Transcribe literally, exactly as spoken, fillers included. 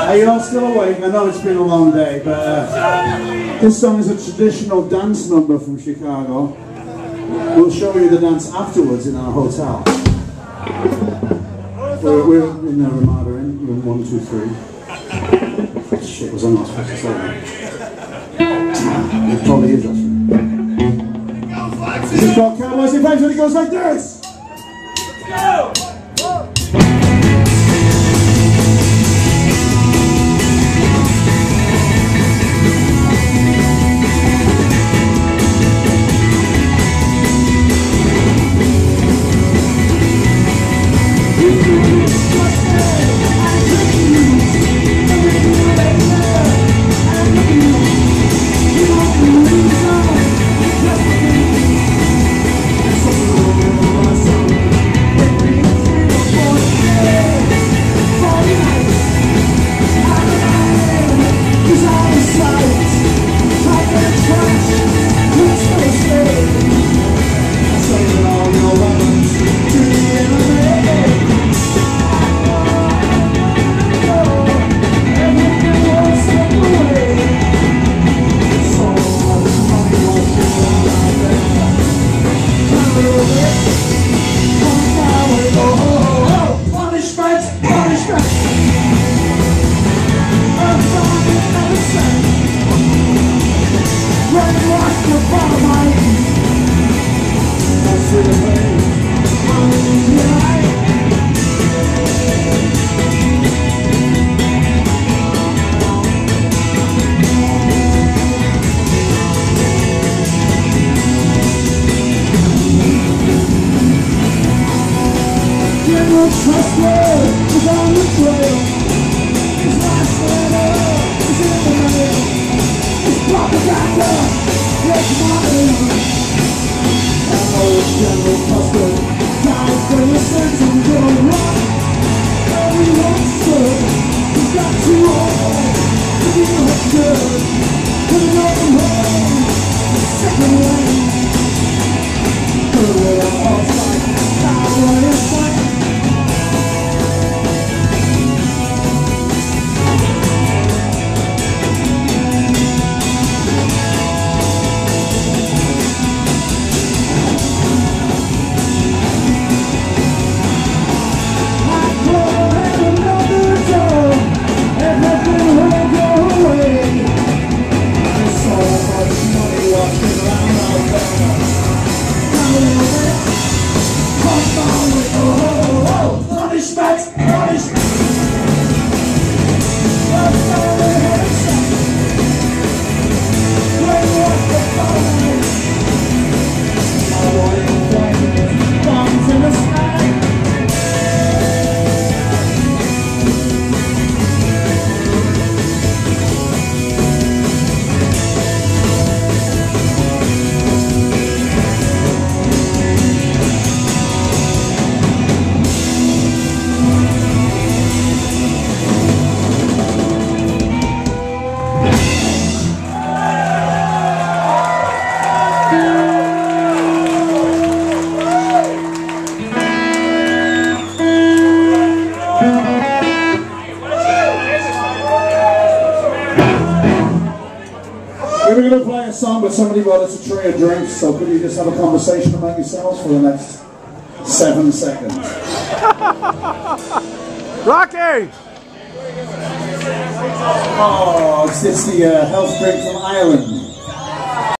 Are you all still awake? I know it's been a long day, but uh, this song is a traditional dance number from Chicago. We'll show you the dance afterwards in our hotel. We're, we're in the Ramada Inn, room one, two, three. Shit, was I not supposed to say that? It probably is, actually. This is called Cowboys in Flames, and it goes like this! Go! Trust me, is on the trail. His last letter is in the mail. His propaganda is mine. I know it's General Custard. Time for the sense and go wrong. Everyone's good. He's got too old to be much good. Put it on the road. Second lane. Put it on all sides. Now what is fine. We were going to play a song, but somebody brought us a tray of drinks, so could you just have a conversation among yourselves for the next seven seconds? Rocky! Oh, it's, it's the uh, health drink from Ireland.